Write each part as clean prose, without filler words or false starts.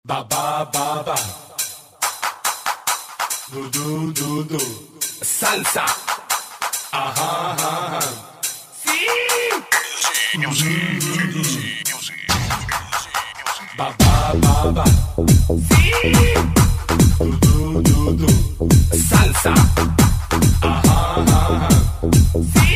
Ba ba ba ba. Do do do do. Salsa. Ajá ajá ajá. Sí. Ba ba ba ba. Sí. Do do do do. Salsa. Ajá ajá ajá. Sí.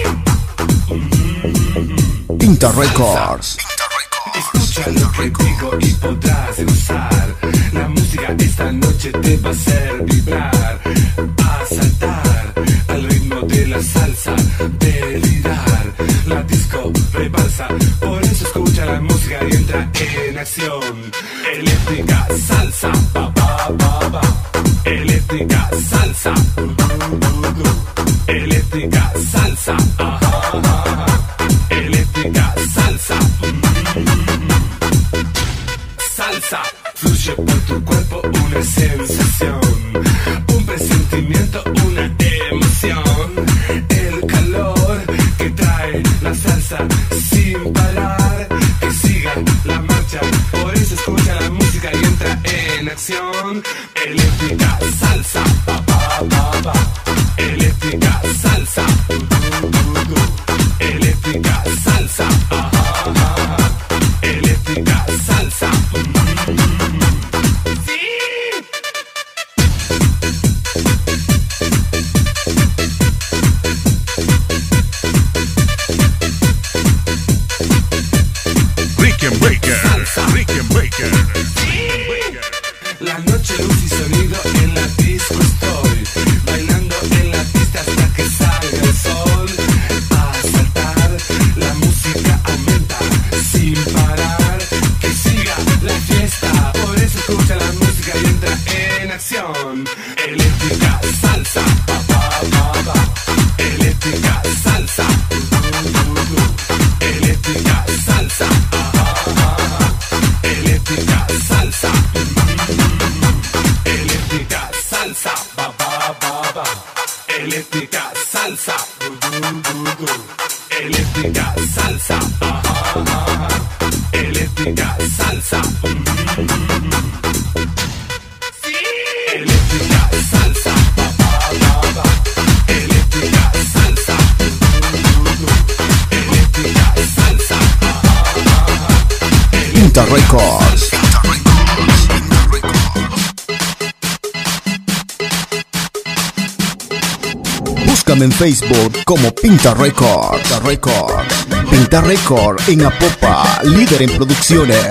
Pinta Records. Escucha lo que digo y podrás gozar. La música esta noche te va a hacer vibrar, a saltar al ritmo de la salsa, delirar. La disco rebalsa, por eso escucha la música y entra en acción. Eléctrica salsa, ba ba ba ba. Eléctrica salsa, eléctrica salsa, ajá, ajá. Eléctrica salsa. Salsa, fluye por tu cuerpo una sensación, un presentimiento, una emoción. El calor que trae la salsa sin parar, que siga la marcha. Por eso escucha la música y entra en acción. Eléctrica salsa, ba ba ba ba. Eléctrica salsa, eléctrica salsa, ajá, ajá. Eléctrica salsa. Sí. Rick and Baker. Rick and Baker. Sí. La noche, luz y sonido en la disco estoy, bailando en la pista hasta que salga el sol. A saltar, la música aumenta sin parar, que siga la fiesta. Por eso escucha la música y entra en acción. Eléctrica salsa, ba ba ba ba. Eléctrica salsa, eléctrica salsa, ajá, ajá. Eléctrica salsa, eléctrica salsa, ba ba ba ba. Eléctrica salsa, eléctrica salsa, ajá, ajá. Eléctrica salsa. Sí. Eléctrica salsa, ba ba ba ba. Eléctrica salsa. Eléctrica salsa, ajá, ajá. Pinta Records. Búscame en Facebook como Pinta Records. Pinta Records en Apopa, líder en producciones.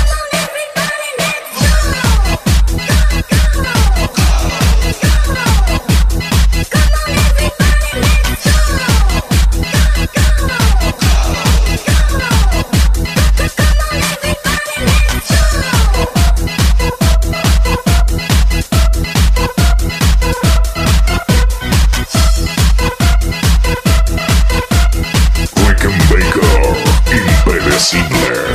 Rick and Baker. Impredecible.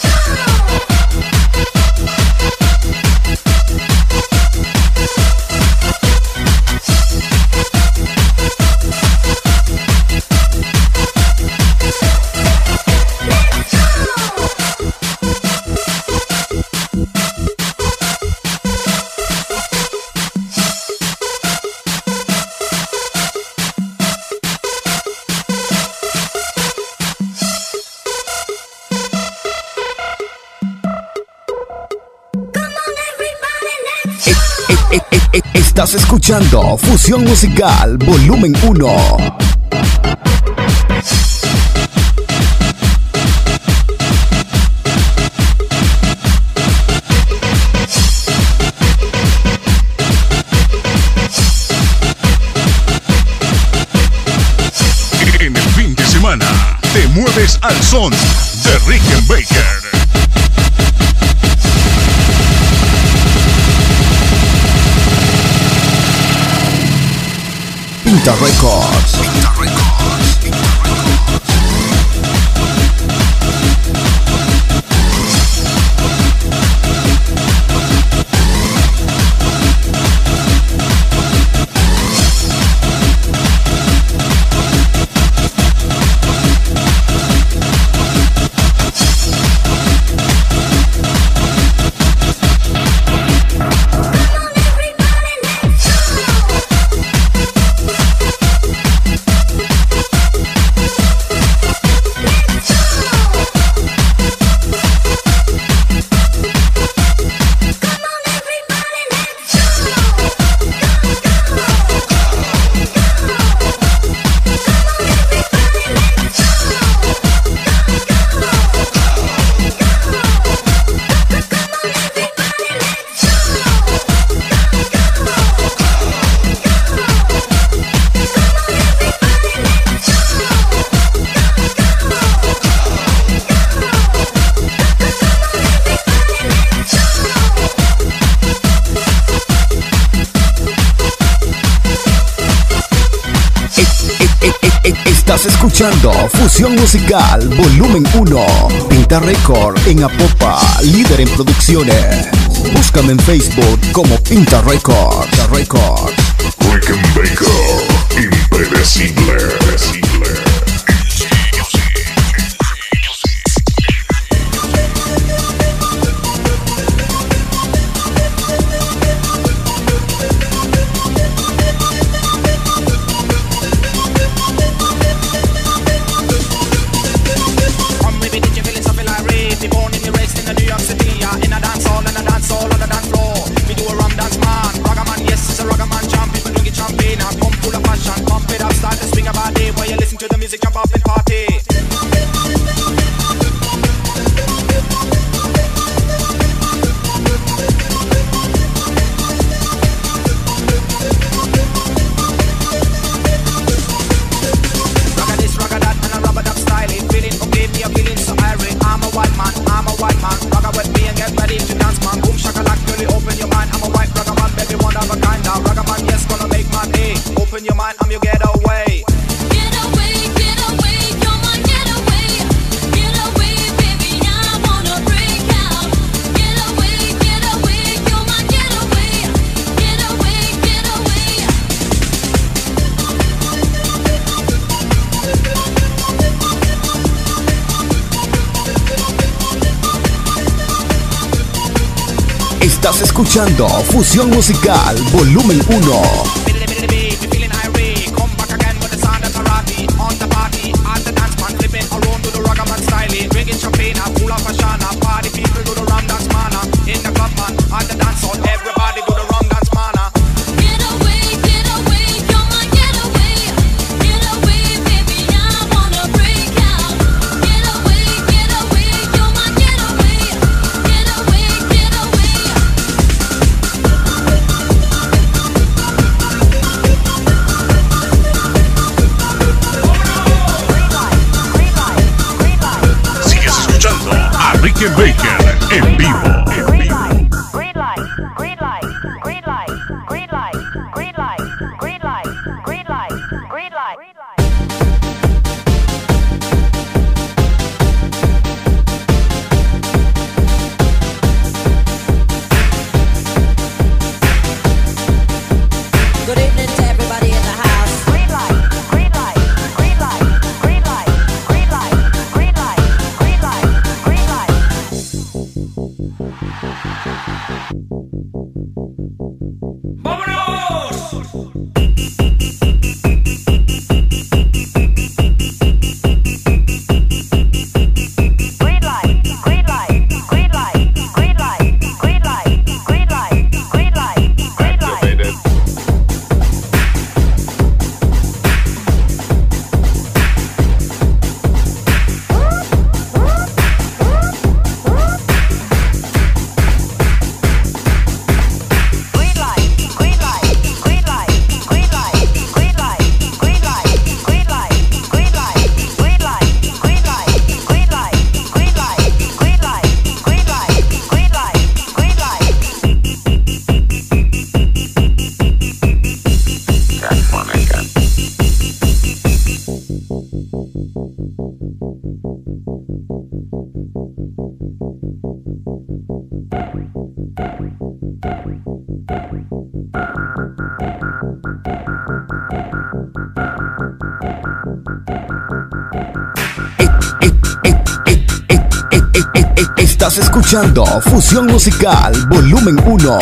Estás escuchando Fusión Musical Volumen 1. En el fin de semana, te mueves al son de Rick and Baker. Pinta Records. Estás escuchando Fusión Musical Volumen 1. Pinta Record en Apopa, líder en producciones. Búscame en Facebook como Pinta Record. Rickenbacker, impredecible. Estás escuchando Fusión Musical Volumen 1. Rickenbacker en vivo. Estás escuchando Fusión Musical Volumen 1.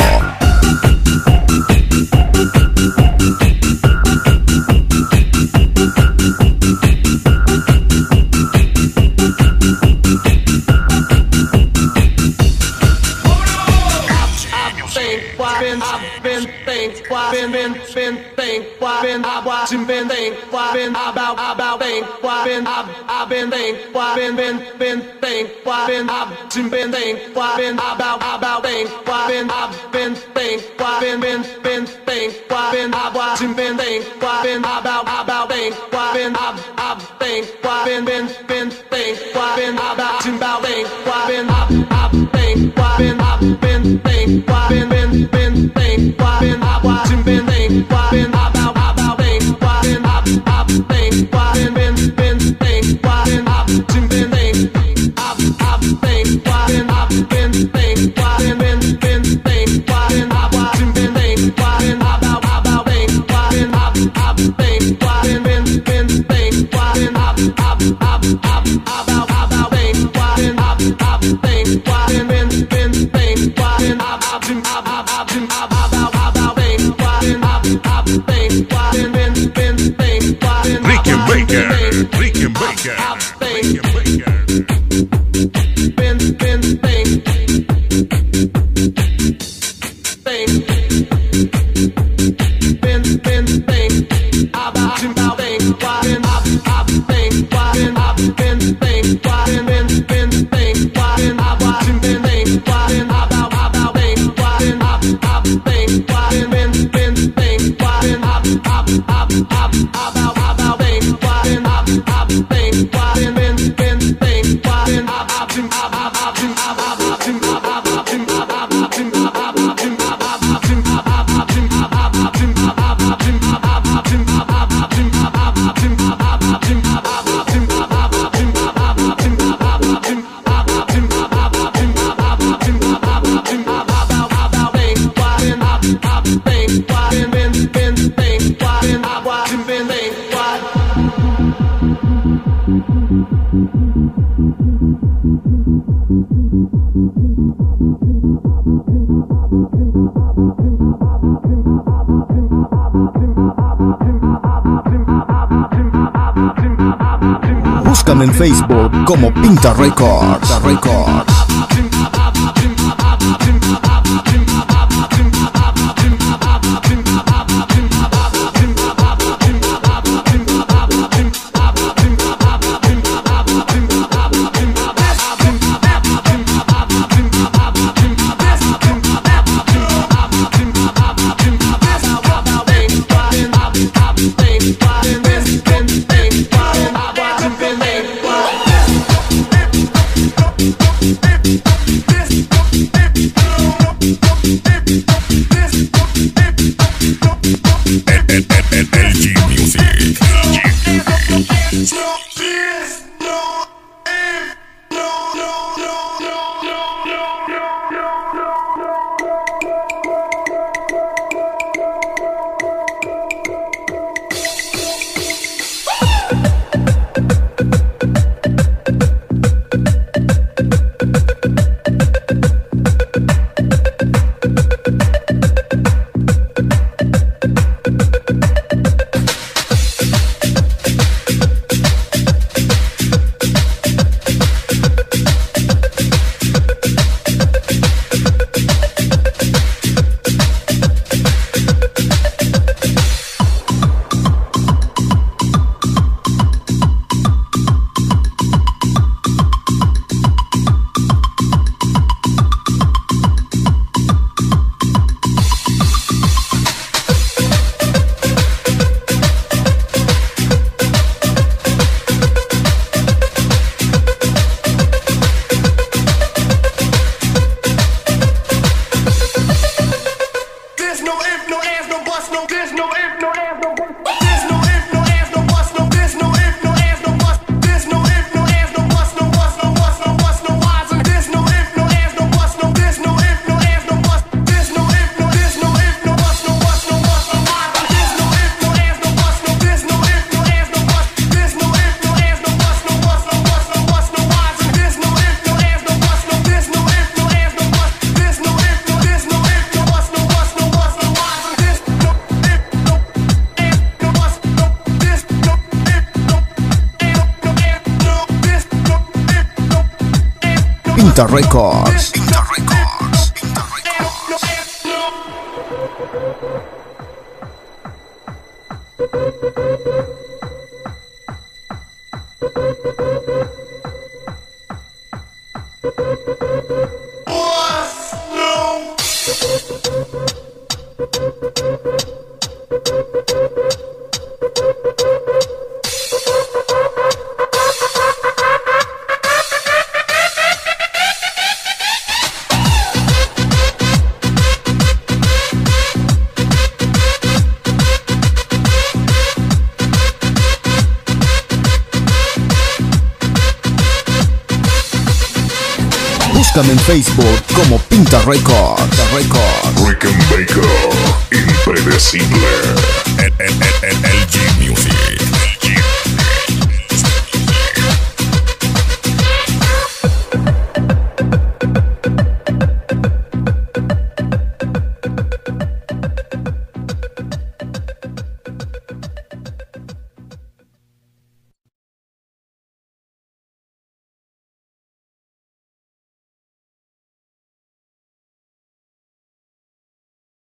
Búscame en Facebook como Pinta Records. Pinta Records. Búscame en Facebook como Pinta Records. Rickenbacker, impredecible. El